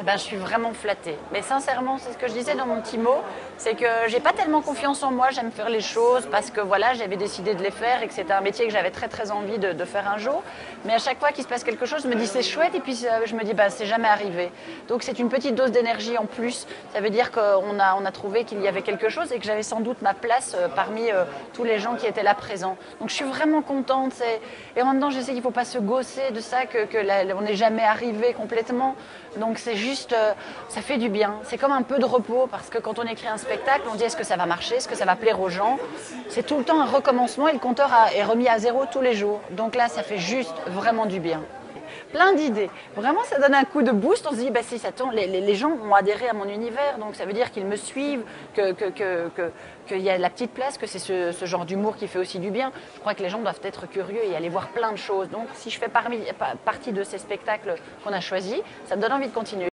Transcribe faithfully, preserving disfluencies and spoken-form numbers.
Eh ben, je suis vraiment flattée. Mais sincèrement, c'est ce que je disais dans mon petit mot, c'est que j'ai pas tellement confiance en moi, j'aime faire les choses parce que voilà, j'avais décidé de les faire et que c'était un métier que j'avais très très envie de, de faire un jour. Mais à chaque fois qu'il se passe quelque chose, je me dis c'est chouette et puis euh, je me dis bah c'est jamais arrivé. Donc c'est une petite dose d'énergie en plus. Ça veut dire qu'on a, on a trouvé qu'il y avait quelque chose et que j'avais sans doute ma place euh, parmi euh, tous les gens qui étaient là présents. Donc je suis vraiment contente. C'est... Et en même temps, je sais qu'il faut pas se gausser de ça, que, que la, on n'est jamais arrivé complètement. Donc c'est juste, euh, ça fait du bien. C'est comme un peu de repos parce que quand on écrit un spectacle, on dit est-ce que ça va marcher, est-ce que ça va plaire aux gens. C'est tout le temps un recommencement et le compteur a, est remis à zéro tous les jours. Donc là, ça fait juste vraiment du bien. Plein d'idées. Vraiment, ça donne un coup de boost. On se dit, bah, si ça tombe, les, les, les gens ont adhéré à mon univers, donc ça veut dire qu'ils me suivent, que, que, que, que, qu'il y a la petite place, que c'est ce, ce genre d'humour qui fait aussi du bien. Je crois que les gens doivent être curieux et aller voir plein de choses. Donc, si je fais parmi, partie de ces spectacles qu'on a choisis, ça me donne envie de continuer.